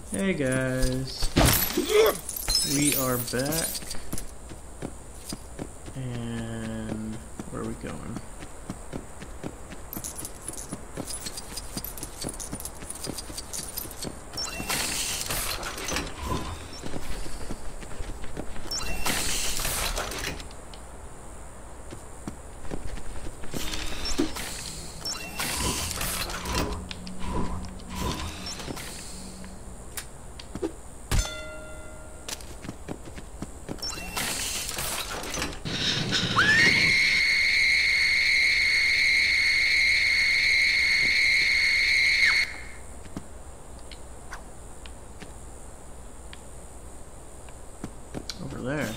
Hey guys, we are back, and where are we going? Over there.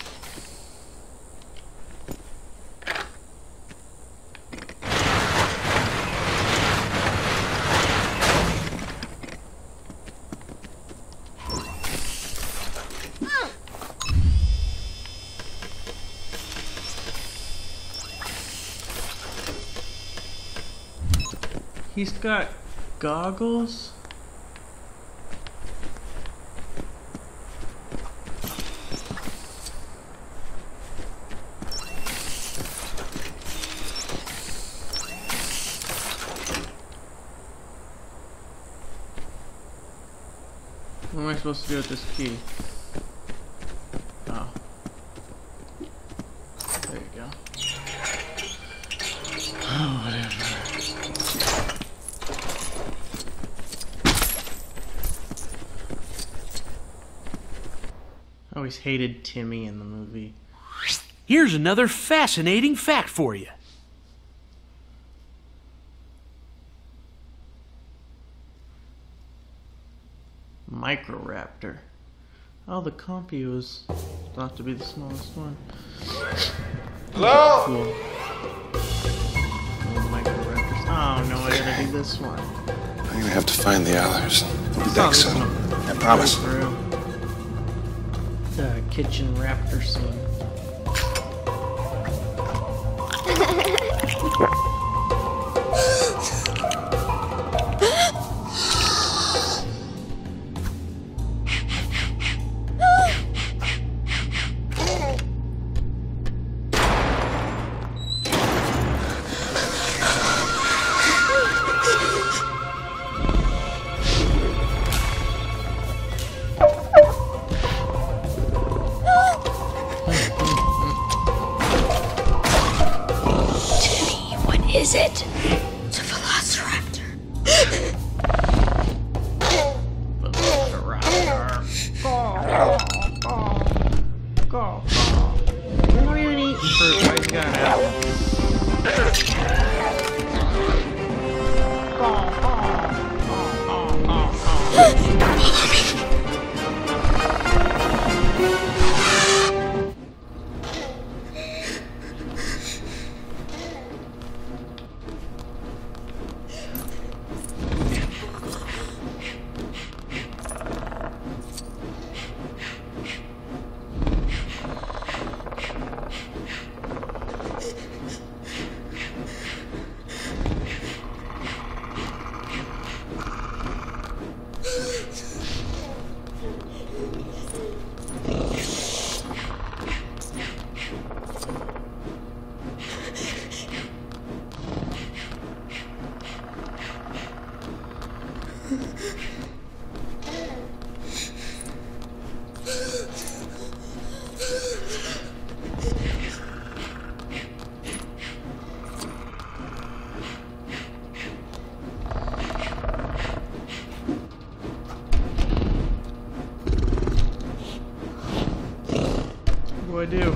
He's got goggles? What am I supposed to do with this key? Oh. There you go. Oh, whatever. I always hated Timmy in the movie. Here's another fascinating fact for you. Microraptor. Oh, the Compy was thought to be the smallest one. Hello? Cool. Oh, Microraptors. Oh no, I gotta do this one. I'm gonna have to find the others. I'll be Oh, back this soon. one. I promise. Through. The kitchen raptor scene. What is it? It's a velociraptor. Velociraptor. Go. What are you gonna eat for? Why you got an What do I do?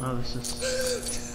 Oh, this is...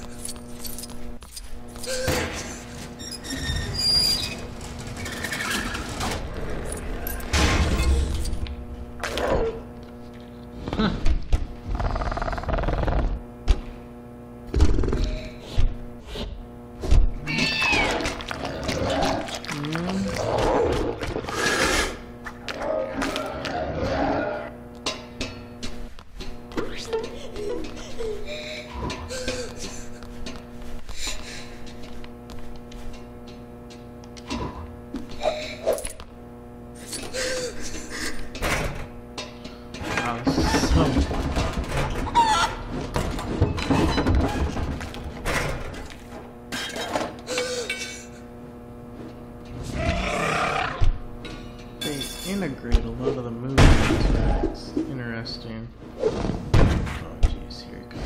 Integrate a lot of the movements. That's interesting. Oh jeez, here it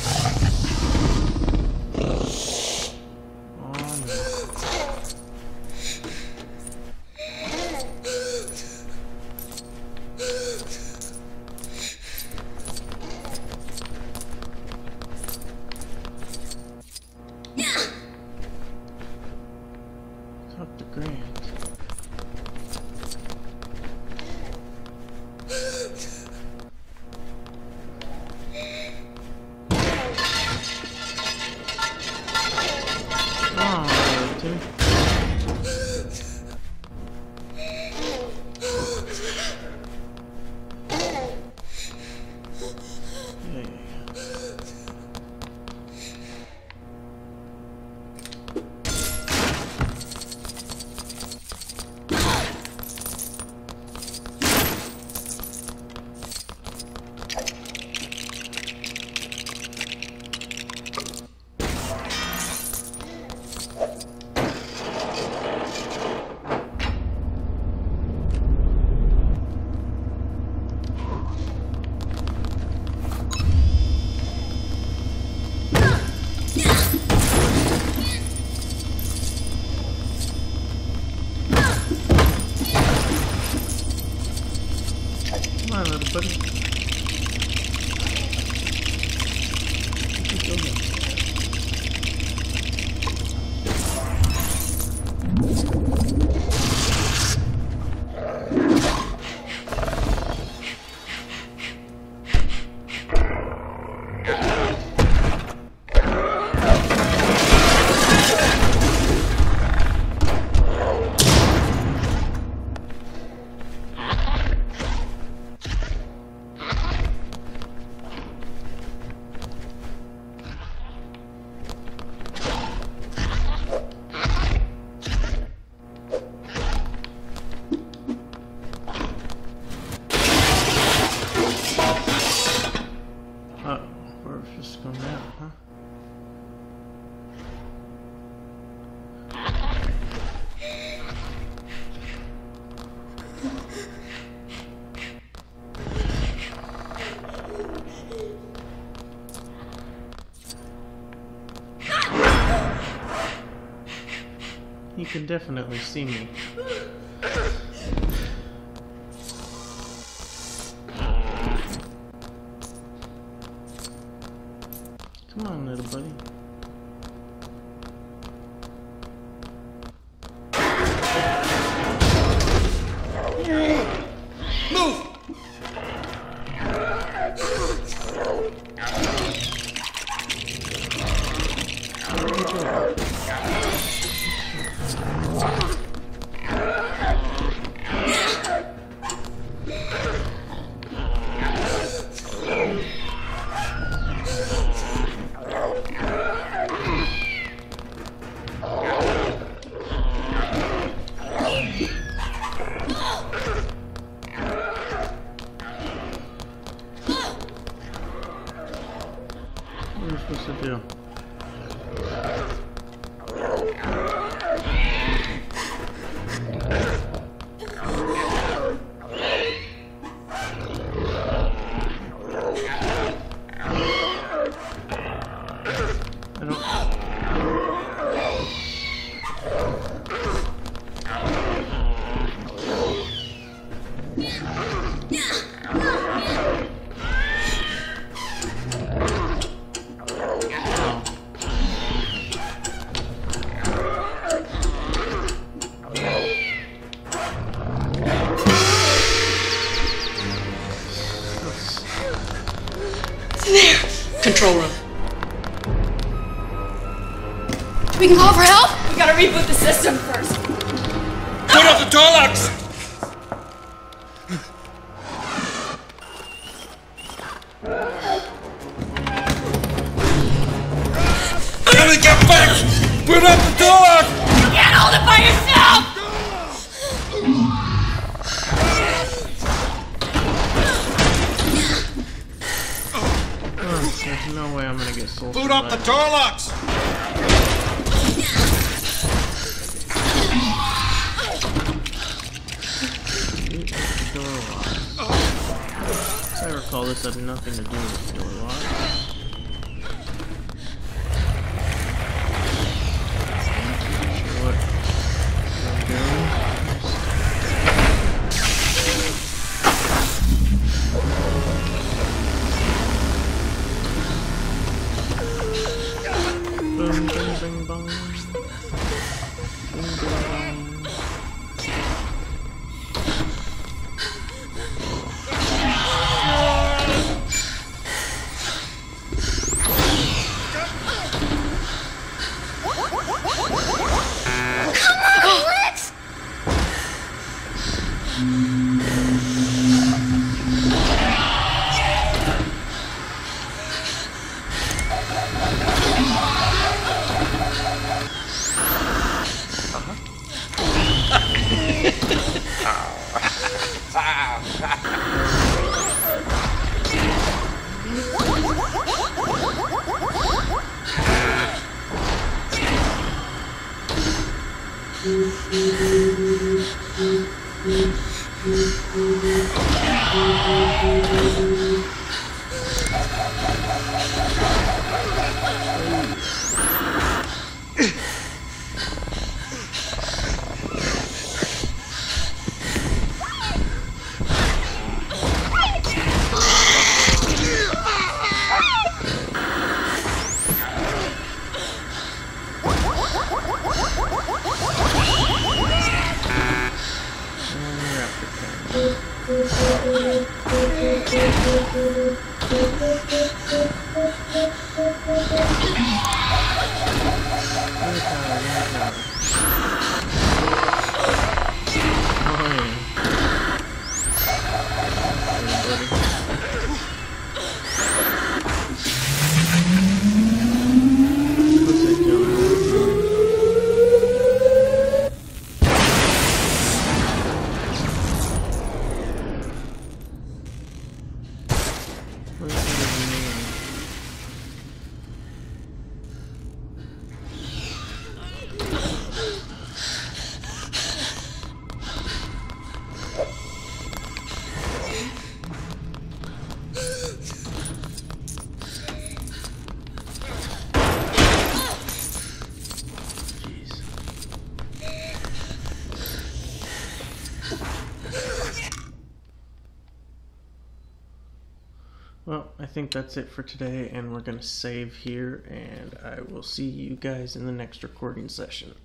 goes. Oh no. Talk to Grant. Come on, little buddy. Keep going. Just go now, huh? You can definitely see me. Come on, little buddy. Move! What are you supposed to do? We can call for help? We gotta reboot the system first. Put up the door locks! Ellie, get back! Put up the door lock! You can't hold it by yourself! There's no way I'm gonna get soul. Boot up the door locks! Door locks. As I recall, this had nothing to do with door locks. Not sure what I'm doing. Boom, bing, bing, bong. Bing, bing, bong. Well, I think that's it for today, and we're going to save here, and I will see you guys in the next recording session.